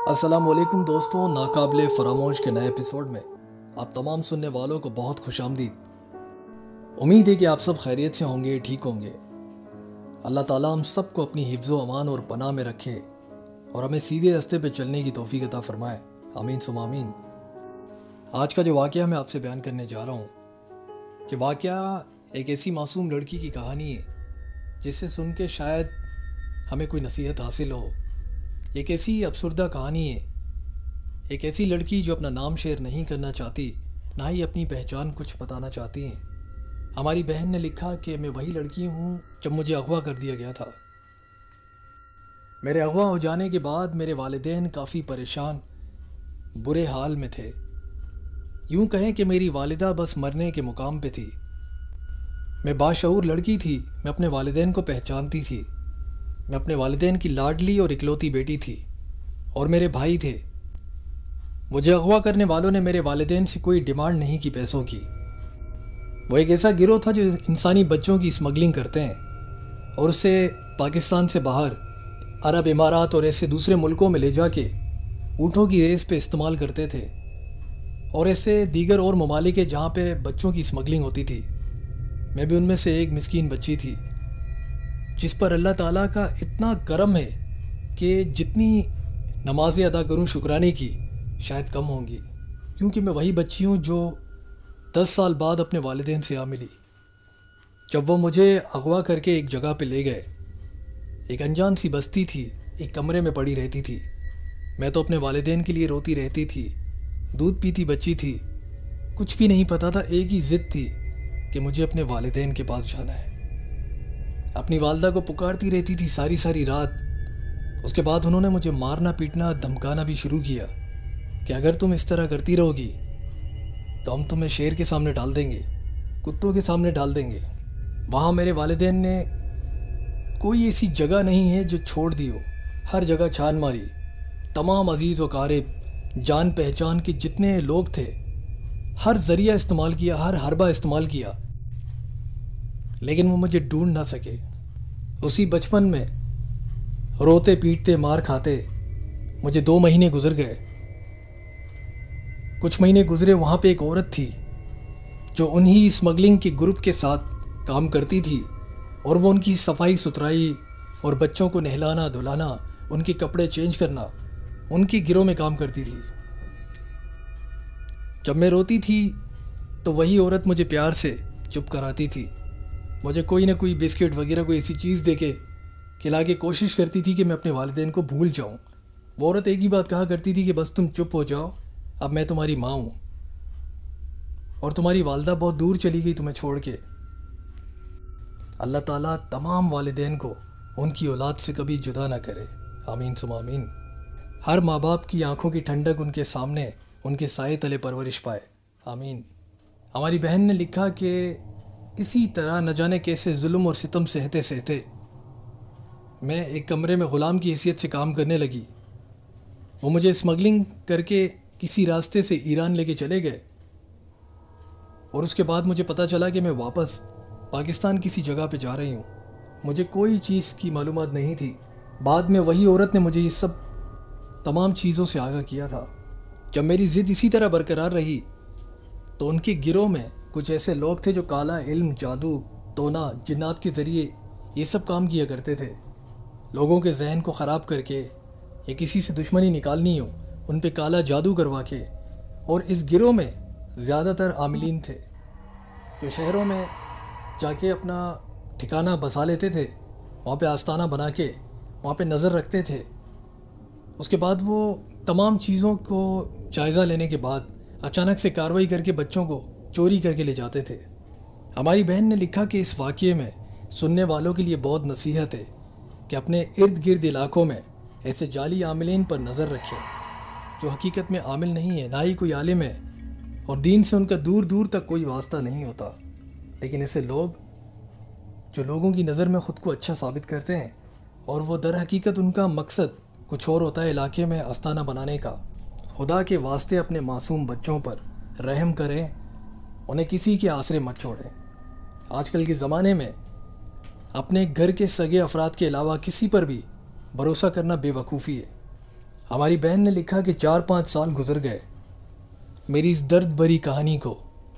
السلام علیکم دوستوں، ناقابل فراموش کے نئے ایپیسوڈ میں آپ تمام سننے والوں کو بہت خوش آمدید۔ امید ہے کہ آپ سب خیریت سے ہوں گے، ٹھیک ہوں گے۔ اللہ تعالیٰ ہم سب کو اپنی حفظ و امان اور پناہ میں رکھے اور ہمیں سیدھے راستے پہ چلنے کی توفیق عطا فرمائے، آمین ثم آمین۔ آج کا جو واقعہ میں آپ سے بیان کرنے جا رہا ہوں کہ واقعہ ایک ایسی معصوم لڑکی کی کہانی ہے جسے سن کے شاید ہمیں کوئی نصیحت حاصل ہو۔ ایک ایسی افسردہ کہانی ہے، ایک ایسی لڑکی جو اپنا نام شیئر نہیں کرنا چاہتی، نہ ہی اپنی پہچان کچھ بتانا چاہتی ہیں۔ ہماری بہن نے لکھا کہ میں وہی لڑکی ہوں جب مجھے اغوا کر دیا گیا تھا۔ میرے اغوا ہو جانے کے بعد میرے والدین کافی پریشان، برے حال میں تھے۔ یوں کہیں کہ میری والدہ بس مرنے کے مقام پہ تھی۔ میں باشعور لڑکی تھی، میں اپنے والدین کو پہچانتی تھی۔ میں اپنے والدین کی لاڈلی اور اکلوتی بیٹی تھی، اور میرے بھائی تھے۔ مجھے اغوا کرنے والوں نے میرے والدین سے کوئی ڈیمانڈ نہیں کی پیسوں کی۔ وہ ایک ایسا گروہ تھا جو انسانی بچوں کی اسمگلنگ کرتے ہیں اور اسے پاکستان سے باہر عرب امارات اور ایسے دوسرے ملکوں میں لے جا کے اونٹوں کی ریس پہ استعمال کرتے تھے، اور ایسے دیگر اور ممالک ہیں جہاں پہ بچوں کی اسمگلنگ ہوتی تھی۔ میں بھی ان میں سے ایک مسکین بچی تھی جس پر اللہ تعالیٰ کا اتنا کرم ہے کہ جتنی نمازیں ادا کروں شکرانے کی شاید کم ہوں گی، کیونکہ میں وہی بچی ہوں جو 10 سال بعد اپنے والدین سے آ ملی، جب وہ مجھے اغوا کر کے ایک جگہ پہ لے گئے۔ ایک انجان سی بستی تھی، ایک کمرے میں پڑی رہتی تھی۔ میں تو اپنے والدین کے لیے روتی رہتی تھی، دودھ پیتی بچی تھی، کچھ بھی نہیں پتا تھا، ایک ہی ضد تھی کہ مجھے اپنے والدین کے پاس جانا ہے۔ اپنی والدہ کو پکارتی رہتی تھی ساری رات۔ اس کے بعد انہوں نے مجھے مارنا پیٹنا دھمکانا بھی شروع کیا کہ اگر تم اس طرح کرتی رہو گی تو ہم تمہیں شیر کے سامنے ڈال دیں گے، کتوں کے سامنے ڈال دیں گے۔ وہاں میرے والدین نے کوئی ایسی جگہ نہیں ہے جو چھوڑ دی ہو، ہر جگہ چھان ماری۔ تمام عزیز و قارب، جان پہچان کے جتنے لوگ تھے، ہر ذریعہ استعمال کیا، ہر حربہ استعمال کیا، لیکن وہ مجھے ڈھونڈ نہ سکے۔ اسی بچپن میں روتے پیٹتے مار کھاتے مجھے 2 مہینے گزر گئے۔ کچھ مہینے گزرے، وہاں پہ ایک عورت تھی جو انہی اسمگلنگ کے گروپ کے ساتھ کام کرتی تھی، اور وہ ان کی صفائی ستھرائی اور بچوں کو نہلانا دھلانا، ان کے کپڑے چینج کرنا، ان کے گروہ میں کام کرتی تھی۔ جب میں روتی تھی تو وہی عورت مجھے پیار سے چپ کراتی تھی، مجھے کوئی نہ کوئی بسکٹ وغیرہ کوئی ایسی چیز دے کے کھلا کے کوشش کرتی تھی کہ میں اپنے والدین کو بھول جاؤں۔ وہ عورت ایک ہی بات کہا کرتی تھی کہ بس تم چپ ہو جاؤ، اب میں تمہاری ماں ہوں، اور تمہاری والدہ بہت دور چلی گئی تمہیں چھوڑ کے۔ اللہ تعالیٰ تمام والدین کو ان کی اولاد سے کبھی جدا نہ کرے، آمین ثم آمین۔ ہر ماں باپ کی آنکھوں کی ٹھنڈک ان کے سامنے ان کے سائے تلے پرورش پائے، آمین۔ ہماری بہن نے لکھا کہ اسی طرح نہ جانے کیسے ظلم اور ستم سہتے سہتے میں ایک کمرے میں غلام کی حیثیت سے کام کرنے لگی۔ وہ مجھے اسمگلنگ کر کے کسی راستے سے ایران لے کے چلے گئے، اور اس کے بعد مجھے پتہ چلا کہ میں واپس پاکستان کسی جگہ پہ جا رہی ہوں۔ مجھے کوئی چیز کی معلومات نہیں تھی۔ بعد میں وہی عورت نے مجھے یہ سب تمام چیزوں سے آگاہ کیا تھا۔ جب میری ضد اسی طرح برقرار رہی تو ان کے گروہ میں کچھ ایسے لوگ تھے جو کالا علم، جادو، ٹونا، جنات کے ذریعے یہ سب کام کیا کرتے تھے۔ لوگوں کے ذہن کو خراب کر کے یا کسی سے دشمنی نکالنی ہو، ان پہ کالا جادو کروا کے، اور اس گروہ میں زیادہ تر عاملین تھے جو شہروں میں جا کے اپنا ٹھکانہ بسا لیتے تھے، وہاں پہ آستانہ بنا کے وہاں پہ نظر رکھتے تھے۔ اس کے بعد وہ تمام چیزوں کو جائزہ لینے کے بعد اچانک سے کارروائی کر کے بچوں کو چوری کر کے لے جاتے تھے۔ ہماری بہن نے لکھا کہ اس واقعے میں سننے والوں کے لیے بہت نصیحت ہے کہ اپنے ارد گرد علاقوں میں ایسے جعلی عاملین پر نظر رکھیں جو حقیقت میں عامل نہیں ہے، نہ ہی کوئی عالم ہے، اور دین سے ان کا دور دور تک کوئی واسطہ نہیں ہوتا، لیکن ایسے لوگ جو لوگوں کی نظر میں خود کو اچھا ثابت کرتے ہیں، اور وہ در حقیقت ان کا مقصد کچھ اور ہوتا ہے، علاقے میں آستانہ بنانے کا۔ خدا کے واسطے اپنے معصوم بچوں پر رحم کریں، انہیں کسی کے آسرے مت چھوڑیں۔ آج کل کے زمانے میں اپنے گھر کے سگے افراد کے علاوہ کسی پر بھی بھروسہ کرنا بے وقوفی ہے۔ ہماری بہن نے لکھا کہ 4-5 سال گزر گئے میری اس درد بھری کہانی کو،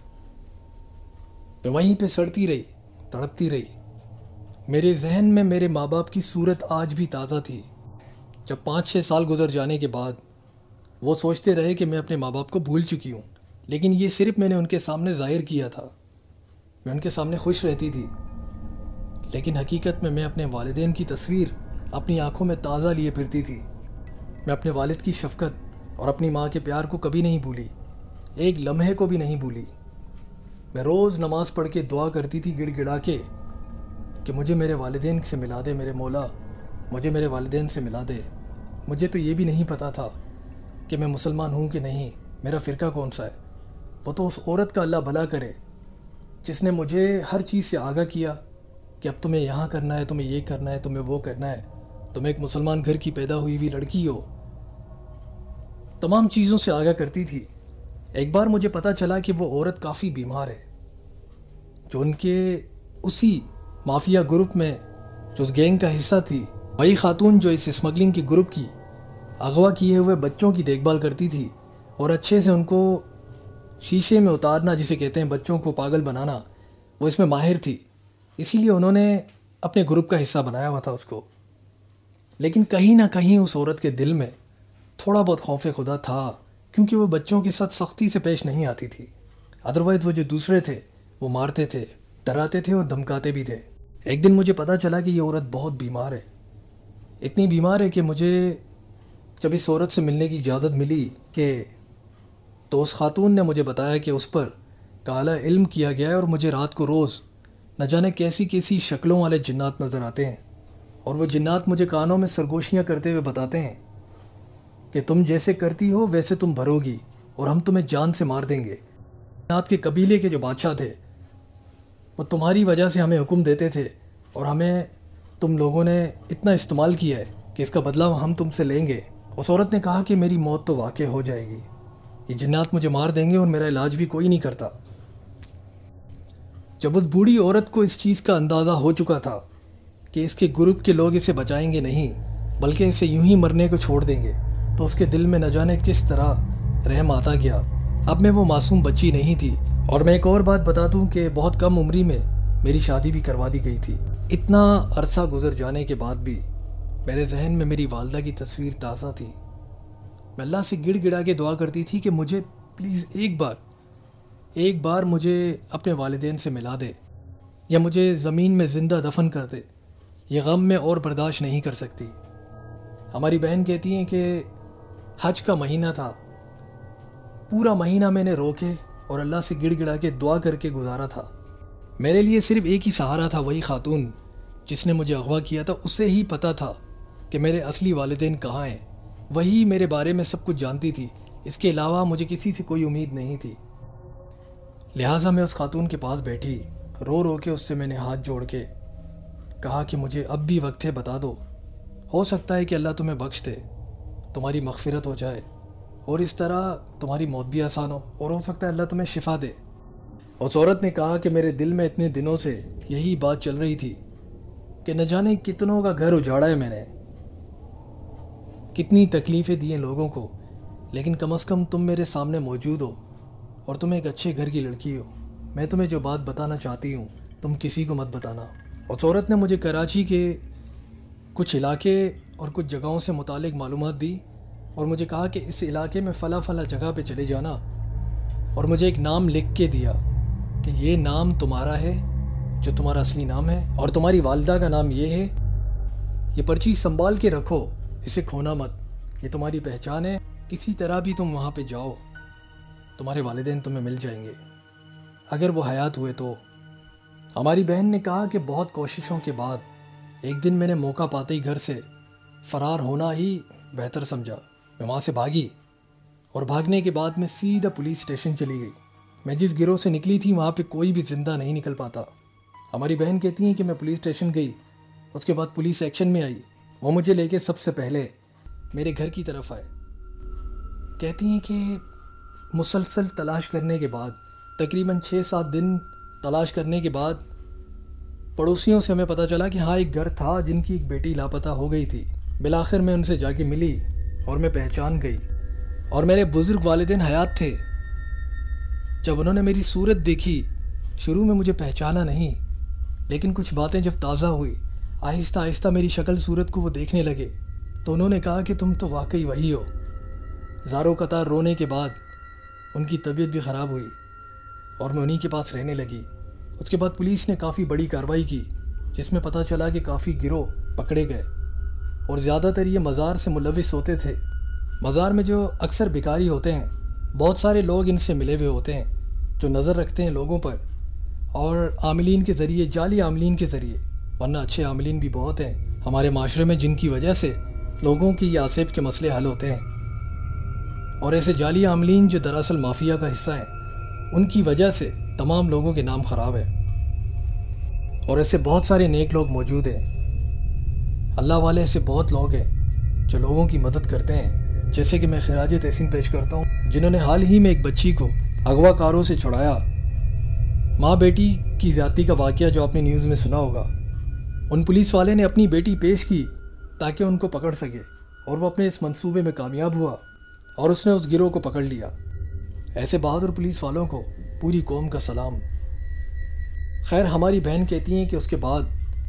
میں وہیں پہ سڑتی رہی، تڑپتی رہی۔ میرے ذہن میں میرے ماں باپ کی صورت آج بھی تازہ تھی۔ جب 5-6 سال گزر جانے کے بعد وہ سوچتے رہے کہ میں اپنے ماں باپ کو بھول چکی ہوں، لیکن یہ صرف میں نے ان کے سامنے ظاہر کیا تھا۔ میں ان کے سامنے خوش رہتی تھی، لیکن حقیقت میں اپنے والدین کی تصویر اپنی آنکھوں میں تازہ لیے پھرتی تھی۔ میں اپنے والد کی شفقت اور اپنی ماں کے پیار کو کبھی نہیں بھولی، ایک لمحے کو بھی نہیں بھولی۔ میں روز نماز پڑھ کے دعا کرتی تھی گڑ گڑا کے کہ مجھے میرے والدین سے ملا دے میرے مولا، مجھے میرے والدین سے ملا دے۔ مجھے تو یہ بھی نہیں پتہ تھا کہ میں مسلمان ہوں کہ نہیں، میرا فرقہ کون سا ہے۔ وہ تو اس عورت کا اللہ بھلا کرے جس نے مجھے ہر چیز سے آگاہ کیا کہ اب تمہیں یہاں کرنا ہے، تمہیں یہ کرنا ہے، تمہیں وہ کرنا ہے، تم ایک مسلمان گھر کی پیدا ہوئی ہوئی لڑکی ہو، تمام چیزوں سے آگاہ کرتی تھی۔ ایک بار مجھے پتہ چلا کہ وہ عورت کافی بیمار ہے، جو ان کے اسی مافیا گروپ میں جو اس گینگ کا حصہ تھی، وہی خاتون جو اس اسمگلنگ کی گروپ کی اغوا کیے ہوئے بچوں کی دیکھ بھال کرتی تھی اور اچھے سے ان کو شیشے میں اتارنا، جسے کہتے ہیں بچوں کو پاگل بنانا، وہ اس میں ماہر تھی۔ اسی لیے انہوں نے اپنے گروپ کا حصہ بنایا ہوا تھا اس کو۔ لیکن کہیں نہ کہیں اس عورت کے دل میں تھوڑا بہت خوف خدا تھا، کیونکہ وہ بچوں کے ساتھ سختی سے پیش نہیں آتی تھی۔ ادروائز وہ جو دوسرے تھے وہ مارتے تھے، ڈراتے تھے اور دھمکاتے بھی تھے۔ ایک دن مجھے پتہ چلا کہ یہ عورت بہت بیمار ہے، اتنی بیمار ہے کہ مجھے جب اس عورت سے ملنے کی اجازت ملی تو اس خاتون نے مجھے بتایا کہ اس پر کالا علم کیا گیا ہے اور مجھے رات کو روز نہ جانے کیسی کیسی شکلوں والے جنات نظر آتے ہیں، اور وہ جنات مجھے کانوں میں سرگوشیاں کرتے ہوئے بتاتے ہیں کہ تم جیسے کرتی ہو ویسے تم بھرو گی اور ہم تمہیں جان سے مار دیں گے۔ جنات کے قبیلے کے جو بادشاہ تھے وہ تمہاری وجہ سے ہمیں حکم دیتے تھے، اور ہمیں تم لوگوں نے اتنا استعمال کیا ہے کہ اس کا بدلہ ہم تم سے لیں گے۔ اس عورت نے کہا کہ میری موت تو واقع ہو جائے گی، یہ جنات مجھے مار دیں گے اور میرا علاج بھی کوئی نہیں کرتا۔ جب اس بوڑھی عورت کو اس چیز کا اندازہ ہو چکا تھا کہ اس کے گروپ کے لوگ اسے بچائیں گے نہیں بلکہ اسے یوں ہی مرنے کو چھوڑ دیں گے، تو اس کے دل میں نہ جانے کس طرح رحم آتا گیا۔ اب میں وہ معصوم بچی نہیں تھی، اور میں ایک اور بات بتا دوں کہ بہت کم عمری میں میری شادی بھی کروا دی گئی تھی۔ اتنا عرصہ گزر جانے کے بعد بھی میرے ذہن میں میری والدہ کی تصویر تازہ تھی۔ میں اللہ سے گڑ گڑا کے دعا کرتی تھی کہ مجھے پلیز ایک بار مجھے اپنے والدین سے ملا دے، یا مجھے زمین میں زندہ دفن کر دے، یہ غم میں اور برداشت نہیں کر سکتی۔ ہماری بہن کہتی ہیں کہ حج کا مہینہ تھا، پورا مہینہ میں نے روکے اور اللہ سے گڑ گڑا کے دعا کر کے گزارا تھا۔ میرے لیے صرف ایک ہی سہارا تھا، وہی خاتون جس نے مجھے اغوا کیا تھا، اسے ہی پتہ تھا کہ میرے اصلی والدین کہاں ہیں، وہی میرے بارے میں سب کچھ جانتی تھی۔ اس کے علاوہ مجھے کسی سے کوئی امید نہیں تھی۔ لہٰذا میں اس خاتون کے پاس بیٹھی، رو رو کے اس سے میں نے ہاتھ جوڑ کے کہا کہ مجھے اب بھی وقت ہے، بتا دو، ہو سکتا ہے کہ اللہ تمہیں بخش دے، تمہاری مغفرت ہو جائے، اور اس طرح تمہاری موت بھی آسان ہو، اور ہو سکتا ہے اللہ تمہیں شفا دے۔ اس عورت نے کہا کہ میرے دل میں اتنے دنوں سے یہی بات چل رہی تھی کہ نہ جانے کتنوں کا گھر اجاڑا ہے میں نے، کتنی تکلیفیں دی ہیں لوگوں کو، لیکن کم از کم تم میرے سامنے موجود ہو اور تم ایک اچھے گھر کی لڑکی ہو۔ میں تمہیں جو بات بتانا چاہتی ہوں تم کسی کو مت بتانا۔ اس عورت نے مجھے کراچی کے کچھ علاقے اور کچھ جگہوں سے متعلق معلومات دی، اور مجھے کہا کہ اس علاقے میں فلاں فلاں جگہ پہ چلے جانا، اور مجھے ایک نام لکھ کے دیا کہ یہ نام تمہارا ہے، جو تمہارا اصلی نام ہے، اور تمہاری والدہ کا نام یہ ہے، یہ پرچی سنبھال کے رکھو، اسے کھونا مت، یہ تمہاری پہچان ہے، کسی طرح بھی تم وہاں پہ جاؤ، تمہارے والدین تمہیں مل جائیں گے اگر وہ حیات ہوئے تو۔ ہماری بہن نے کہا کہ بہت کوششوں کے بعد ایک دن میں نے موقع پاتے ہی گھر سے فرار ہونا ہی بہتر سمجھا۔ میں وہاں سے بھاگی، اور بھاگنے کے بعد میں سیدھا پولیس اسٹیشن چلی گئی۔ میں جس گروہ سے نکلی تھی وہاں پہ کوئی بھی زندہ نہیں نکل پاتا۔ ہماری بہن کہتی ہیں کہ میں پولیس اسٹیشن گئی، اس کے بعد پولیس ایکشن میں آئی، وہ مجھے لے کے سب سے پہلے میرے گھر کی طرف آئے۔ کہتی ہیں کہ مسلسل تلاش کرنے کے بعد، تقریباً 6-7 دن تلاش کرنے کے بعد، پڑوسیوں سے ہمیں پتہ چلا کہ ہاں ایک گھر تھا جن کی ایک بیٹی لاپتہ ہو گئی تھی۔ بالآخر میں ان سے جا کے ملی اور میں پہچان گئی، اور میرے بزرگ والدین حیات تھے۔ جب انہوں نے میری صورت دیکھی، شروع میں مجھے پہچانا نہیں، لیکن کچھ باتیں جب تازہ ہوئی، آہستہ آہستہ میری شکل صورت کو وہ دیکھنے لگے، تو انہوں نے کہا کہ تم تو واقعی وہی ہو۔ زاروں قطار رونے کے بعد ان کی طبیعت بھی خراب ہوئی اور میں انہی کے پاس رہنے لگی۔ اس کے بعد پولیس نے کافی بڑی کارروائی کی، جس میں پتہ چلا کہ کافی گروہ پکڑے گئے، اور زیادہ تر یہ مزار سے ملوث ہوتے تھے۔ مزار میں جو اکثر بھکاری ہوتے ہیں، بہت سارے لوگ ان سے ملے ہوئے ہوتے ہیں، جو نظر رکھتے ہیں لوگوں پر، اور عاملین کے ذریعے، جعلی عاملین کے ذریعے، ورنہ اچھے عاملین بھی بہت ہیں ہمارے معاشرے میں، جن کی وجہ سے لوگوں کی یہ آصف کے مسئلے حل ہوتے ہیں۔ اور ایسے جعلی عاملین جو دراصل مافیا کا حصہ ہیں، ان کی وجہ سے تمام لوگوں کے نام خراب ہیں۔ اور ایسے بہت سارے نیک لوگ موجود ہیں، اللہ والے ایسے بہت لوگ ہیں جو لوگوں کی مدد کرتے ہیں، جیسے کہ میں خراج تحسین پیش کرتا ہوں جنہوں نے حال ہی میں ایک بچی کو اغوا کاروں سے چھڑایا۔ ماں بیٹی کی زیادتی کا واقعہ جو آپ نے نیوز میں سنا ہوگا، ان پولیس والے نے اپنی بیٹی پیش کی تاکہ ان کو پکڑ سکے، اور وہ اپنے اس منصوبے میں کامیاب ہوا اور اس نے اس گروہ کو پکڑ لیا۔ ایسے بہادر پولیس والوں کو پوری قوم کا سلام۔ خیر، ہماری بہن کہتی ہیں کہ اس کے بعد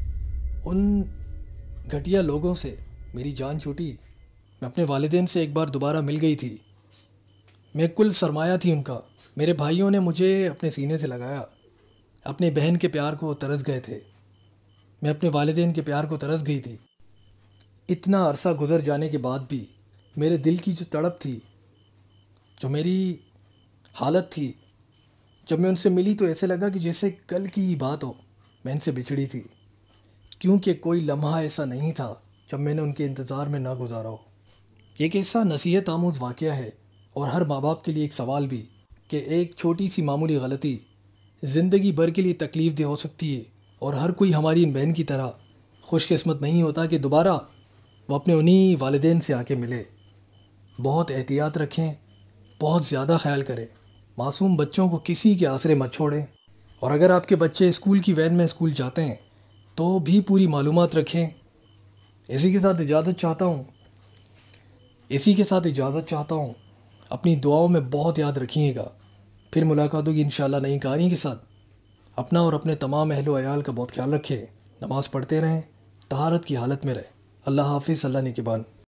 ان گھٹیا لوگوں سے میری جان چھوٹی۔ میں اپنے والدین سے ایک بار دوبارہ مل گئی تھی، میں کل سرمایہ تھی ان کا۔ میرے بھائیوں نے مجھے اپنے سینے سے لگایا، اپنے بہن کے پیار کو ترس گئے تھے، میں اپنے والدین کے پیار کو ترس گئی تھی۔ اتنا عرصہ گزر جانے کے بعد بھی میرے دل کی جو تڑپ تھی، جو میری حالت تھی، جب میں ان سے ملی تو ایسے لگا کہ جیسے کل کی ہی بات ہو میں ان سے بچھڑی تھی، کیونکہ کوئی لمحہ ایسا نہیں تھا جب میں نے ان کے انتظار میں نہ گزارا ہو۔ یہ ایک ایسا نصیحت آموز واقعہ ہے، اور ہر ماں باپ کے لیے ایک سوال بھی، کہ ایک چھوٹی سی معمولی غلطی زندگی بھر کے لیے تکلیف دہ ہو سکتی ہے، اور ہر کوئی ہماری ان بہن کی طرح خوش قسمت نہیں ہوتا کہ دوبارہ وہ اپنے انہی والدین سے آ کے ملے۔ بہت احتیاط رکھیں، بہت زیادہ خیال کریں، معصوم بچوں کو کسی کے آسرے مت چھوڑیں، اور اگر آپ کے بچے اسکول کی وین میں اسکول جاتے ہیں تو بھی پوری معلومات رکھیں۔ اسی کے ساتھ اجازت چاہتا ہوں، اپنی دعاؤں میں بہت یاد رکھیے گا۔ پھر ملاقات ہوگی انشاءاللہ نئی کہانی کے ساتھ۔ اپنا اور اپنے تمام اہل و عیال کا بہت خیال رکھیں، نماز پڑھتے رہیں، طہارت کی حالت میں رہیں۔ اللہ حافظ، اللہ نگہبان۔